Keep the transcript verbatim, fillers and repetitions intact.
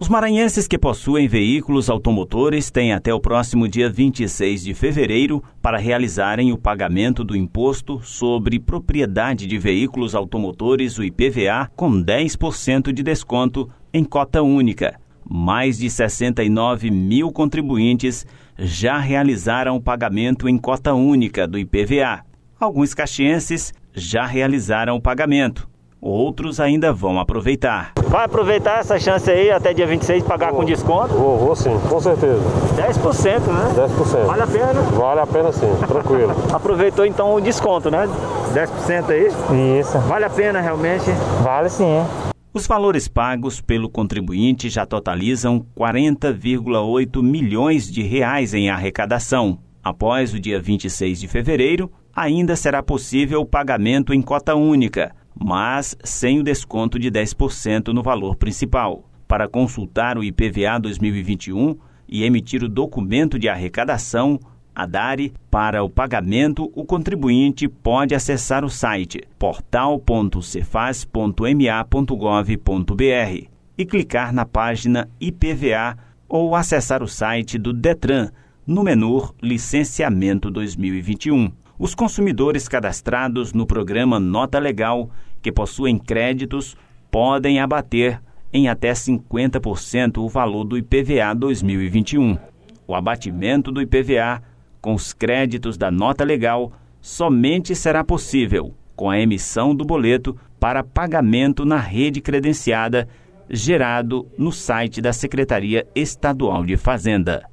Os maranhenses que possuem veículos automotores têm até o próximo dia vinte e seis de fevereiro para realizarem o pagamento do Imposto sobre Propriedade de Veículos Automotores, o I P V A, com dez por cento de desconto em cota única. Mais de sessenta e nove mil contribuintes já realizaram o pagamento em cota única do I P V A. Alguns caxienses já realizaram o pagamento. Outros ainda vão aproveitar. Vai aproveitar essa chance aí até dia vinte e seis pagar vou, com desconto? Vou, vou sim, com certeza. dez por cento, né? dez por cento. Vale a pena? Vale a pena sim, tranquilo. Aproveitou então o desconto, né? dez por cento aí? Isso. Vale a pena realmente? Vale sim. Os valores pagos pelo contribuinte já totalizam quarenta vírgula oito milhões de reais em arrecadação. Após o dia vinte e seis de fevereiro, ainda será possível o pagamento em cota única, mas sem o desconto de dez por cento no valor principal. Para consultar o I P V A dois mil e vinte e um e emitir o documento de arrecadação, a DARE, para o pagamento, o contribuinte pode acessar o site portal ponto cefaz ponto m a ponto gov ponto b r e clicar na página I P V A ou acessar o site do DETRAN no menu Licenciamento dois mil e vinte e um. Os consumidores cadastrados no programa Nota Legal, que possuem créditos, podem abater em até cinquenta por cento o valor do I P V A dois mil e vinte e um. O abatimento do I P V A com os créditos da Nota Legal somente será possível com a emissão do boleto para pagamento na rede credenciada gerado no site da Secretaria Estadual de Fazenda.